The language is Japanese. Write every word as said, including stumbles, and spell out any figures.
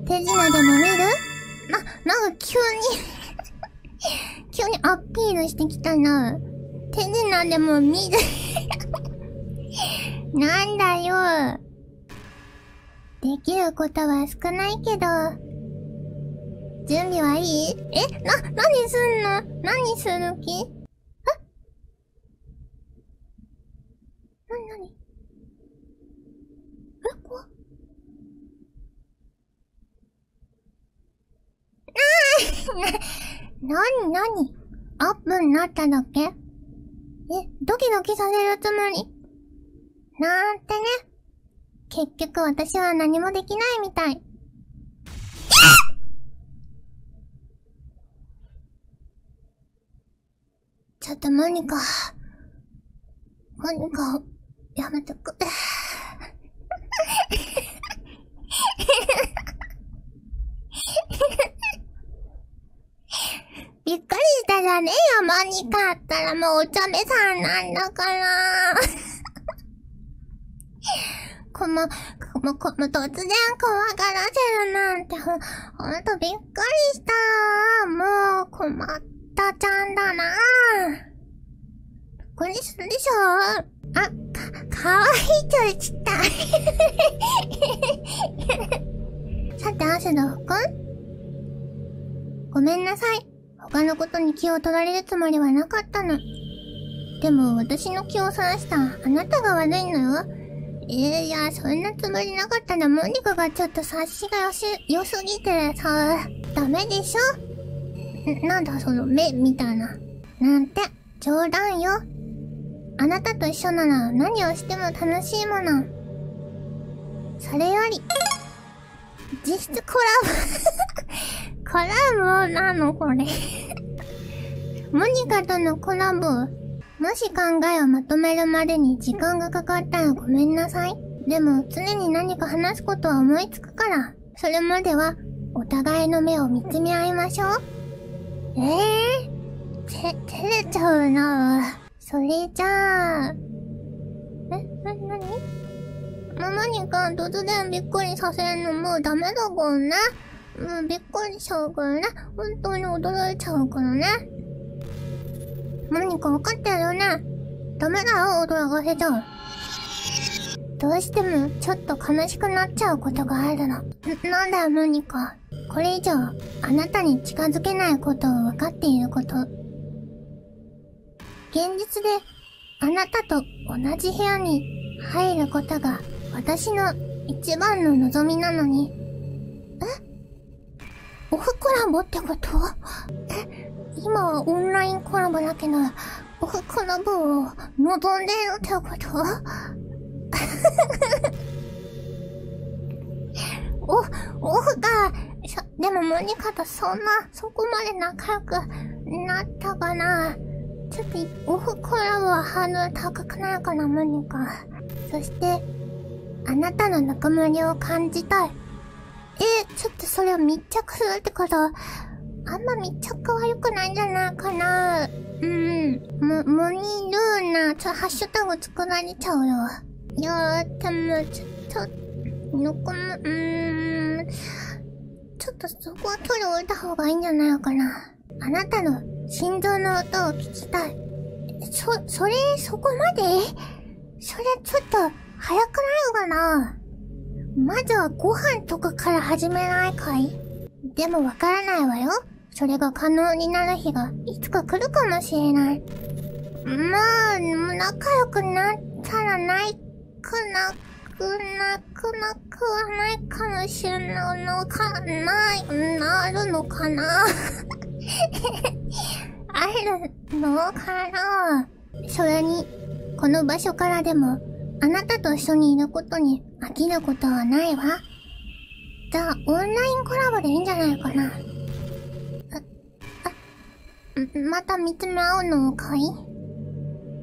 手品でも見る？な、なんか急に急にアピールしてきたな。手品でも見るなんだよ。できることは少ないけど。準備はいい？え、な、何すんの？何する気？え？なになに？え、怖っ。なになに？アップになっただけ？え、ドキドキさせるつもり？なんてね。結局私は何もできないみたい。ちょっとモニカ。モニカ、やめてくれ。びっくりしたじゃねえよ、モニカったらもうお茶目さんなんだから。この、この、この突然怖がらせるなんて、ほ、ほんとびっくりした。もう困ったちゃんだな。これするでしょ？あ、か、かわいいと言った。さて、汗の服？ごめんなさい。他のことに気を取られるつもりはなかったの。でも私の気をそらしたあなたが悪いのよ。えー、いや、そんなつもりなかったな。モニカがちょっと察しがよし、良すぎてさ、ダメでしょ？なんだその目みたいな。なんて、冗談よ。あなたと一緒なら何をしても楽しいもの。それより、実質コラボ。コラボなのこれ。モニカとのコラボ。もし考えをまとめるまでに時間がかかったらごめんなさい。でも常に何か話すことは思いつくから、それまではお互いの目を見つめ合いましょう。ええー、て、照れちゃうな。それじゃあ、え、な、なに？ママにか突然びっくりさせるのもうダメだからね。もうびっくりしちゃうからね。本当に驚いちゃうからね。モニカ分かってるよね。ダメだよ、驚かせちゃう。どうしてもちょっと悲しくなっちゃうことがあるの。な、なんだよ、モニカ。これ以上、あなたに近づけないことを分かっていること。現実で、あなたと同じ部屋に入ることが私の一番の望みなのに。え？オフコラボってこと？え？今はオンラインコラボだけど、オフコラボを望んでいるってこと？お、オフか。そ、でもモニカとそんな、そこまで仲良くなったかな。ちょっと、オフコラボはハードル高くないかな、モニカ。そして、あなたのぬくもりを感じたい。え、ちょっとそれを密着するってこと？あんま密着は良くないんじゃないかな。うん。も、モニルーナ、ちょ、ハッシュタグ作られちゃうよ。いやー、でも、ちょっと、のこも、うーん。ちょっとそこは取り置いた方がいいんじゃないかな。あなたの心臓の音を聞きたい。そ、それ、そこまで？それちょっと、早くないかな。まずはご飯とかから始めないかい？でもわからないわよ。それが可能になる日がいつか来るかもしれない。まあ、仲良くなったらないくなくなくなくはないかもしれないのかない、なるのかなあるのかな。それに、この場所からでも、あなたと一緒にいることに飽きることはないわ。じゃあ、オンラインコラボでいいんじゃないかな。あ、あ、また見つめ合うのかい？